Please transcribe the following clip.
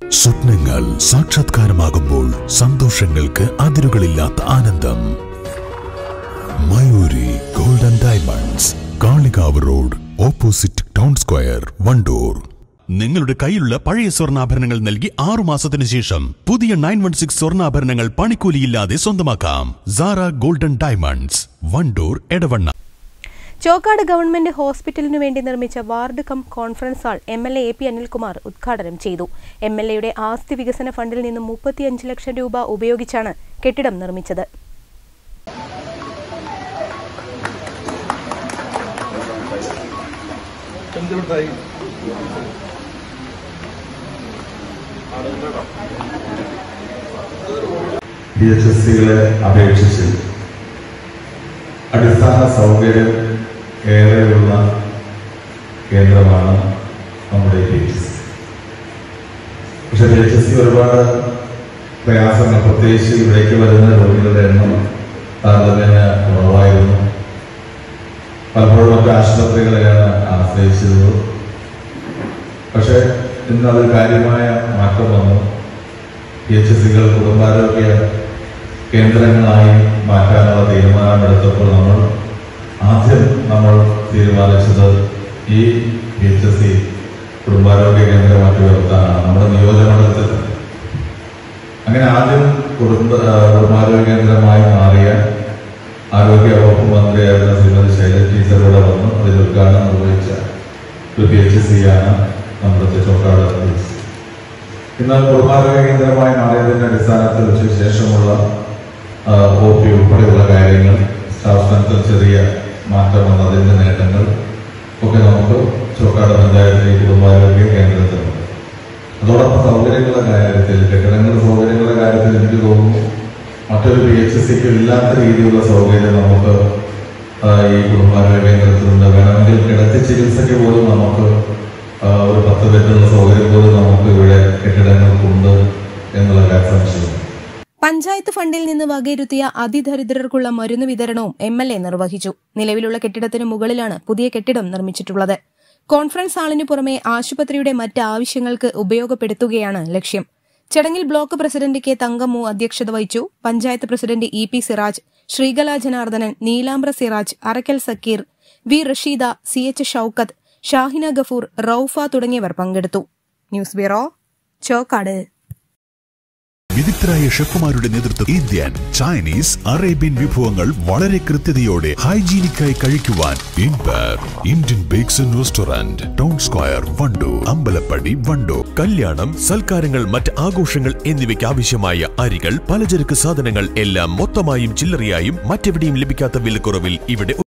സ്വപ്നങ്ങൾ സാക്ഷാത്കാരമാകുമ്പോൾ സന്തോഷങ്ങൾക്ക് അതിരുകളില്ലാത്ത ആനന്ദം. Mayuri golden diamonds, Kalikavu road, opposite town square, Wandoor. നിങ്ങളുടെ കയ്യിലുള്ള പഴയ സ്വർണ്ണാഭരണങ്ങൾ നൽകി 6 മാസത്തിനു ശേഷം പുതിയ 916 സ്വർണ്ണാഭരണങ്ങൾ പണിക്കൂലിയില്ലാതെ സ്വന്തമാക്കാം. Sara golden diamonds, Wandoor, Edavanna. Chokkad government ഹോസ്പിറ്റലിനു വേണ്ടി നിർമ്മിച്ച ward cum conference hall MLA AP Anilkumar ഉദ്ഘാടനം ചെയ്തു. MLAയുടെ ആസ്തി വികസന ഫണ്ടിൽ നിന്നും 35 ലക്ഷം രൂപ ഉപയോഗിച്ചാണ് കെട്ടിടം നിർമ്മിച്ചത്. PHSCകളെ അപേക്ഷിച്ച് അടിസ്ഥാന സൗകര്യം ഏറെയുള്ള കേന്ദ്രമാണ് നമ്മുടെ PHSC. പക്ഷെ PHSC ഒരുപാട് പ്രയാസങ്ങൾ, പ്രത്യേകിച്ച് ഇവിടേക്ക് വരുന്ന രോഗികളുടെ എണ്ണം താരതമ്യേന കുറവായിരുന്നു. പലപ്പോഴും മറ്റ് ആശുപത്രികളെയാണ് ആശ്രയിച്ചിരുന്നത്. പക്ഷെ ഇന്ന് അത് കാര്യമായ മാറ്റം വന്നു. PHSCകൾ കുടുംബാരോഗ്യ കേന്ദ്രങ്ങളായി മാറ്റാനുള്ള തീരുമാനമെടുത്തപ്പോൾ നമ്മൾ തീരുമാനിച്ചത് ഈ PHSC കുടുംബാരോഗ്യ കേന്ദ്രമാക്കി ഉയർത്താനാണ് നമ്മുടെ നിയോജകമണ്ഡലത്തിൽ. അങ്ങനെ ആദ്യം കുടുംബാരോഗ്യ കേന്ദ്രമായി മാറിയ ആരോഗ്യ വകുപ്പ് മന്ത്രിയായിരുന്ന ശ്രീമതി ശൈലജ ടീച്ചറുടെ വന്ന് അതിൽ ഉദ്ഘാടനം നിർവഹിച്ച ഒരു PHSCയാണ് നമ്മുടെ ചോക്കാട് PHSC. ഇന്ന് കുടുംബാരോഗ്യ കേന്ദ്രമായി മാറിയതിന്റെ അടിസ്ഥാനത്തിൽ ഉച്ചയ്ക്ക് ശേഷമുള്ള OP ഉൾപ്പെടെയുള്ള കാര്യങ്ങൾ, സ്റ്റാഫ് സ്ട്രെങ്ത്തിൽ ചെറിയ മാറ്റം വന്നതിന്റെ നേട്ടങ്ങൾ ഒക്കെ നമുക്ക് ചോക്കാട് പഞ്ചായത്തിലെ കുടുംബാരോഗ്യ കേന്ദ്രത്തിലുണ്ട്. അതോടൊപ്പം സൗകര്യങ്ങളുടെ കാര്യത്തിൽ, കെട്ടിടങ്ങളുടെ സൗകര്യങ്ങളുടെ കാര്യത്തിൽ എനിക്ക് തോന്നുന്നു മറ്റൊരു PHSCക്ക് ഇല്ലാത്ത രീതിയിലുള്ള സൗകര്യം നമുക്ക് ഈ കുടുംബാരോഗ്യ കേന്ദ്രത്തിലുണ്ട്. വേണമെങ്കിൽ കിടത്തി ചികിത്സയ്ക്ക് പോലും നമുക്ക് ഒരു 10 ബെഡുള്ള സൗകര്യം പോലും നമുക്ക് ഇവിടെ കെട്ടിടങ്ങൾക്കുണ്ട് എന്നുള്ള കാര്യം. പഞ്ചായത്ത് ഫണ്ടിൽ നിന്ന് വകയിരുത്തിയ അതിദരിദ്രർക്കുള്ള മരുന്ന് വിതരണവും MLA നിർവഹിച്ചു. നിലവിലുള്ള കെട്ടിടത്തിന് മുകളിലാണ് പുതിയ കെട്ടിടം നിർമ്മിച്ചിട്ടുള്ളത്. കോൺഫറൻസ് ഹാളിനു പുറമെ ആശുപത്രിയുടെ മറ്റ് ആവശ്യങ്ങൾക്ക് ഉപയോഗപ്പെടുത്തുകയാണ് ലക്ഷ്യം. ചടങ്ങിൽ ബ്ലോക്ക് പ്രസിഡന്റ് K. തങ്കമ്മു അധ്യക്ഷത വഹിച്ചു. Panchayat president EP Siraj, Sreekala Janardhanan, Neelambra Siraj, Arakkal Sakeer, V. Rasheeda, CH Shoukath, Shahina Gafoor, Raufa തുടങ്ങിയവർ പങ്കെടുത്തു. News bureau, Chokkad. വിദഗ്ധരായ ഷെഫുമാരുടെ നേതൃത്വം ഇന്ത്യൻ, ചൈനീസ്, അറേബ്യൻ വിഭവങ്ങൾ വളരെ കൃത്യതയോടെ ഹൈജീനിക്കായി കഴിക്കുവാൻ Indian bakes and restaurant, town square, Wandoor, Ambalappadi, Wandoor. കല്യാണം, സൽക്കാരങ്ങൾ, മറ്റ് ആഘോഷങ്ങൾ എന്നിവയ്ക്ക് ആവശ്യമായ അരികൾ, പലചരക്ക് സാധനങ്ങൾ എല്ലാം മൊത്തമായും ചില്ലറയായും മറ്റെവിടെയും ലഭിക്കാത്ത വിലക്കുറവിൽ ഇവിടെ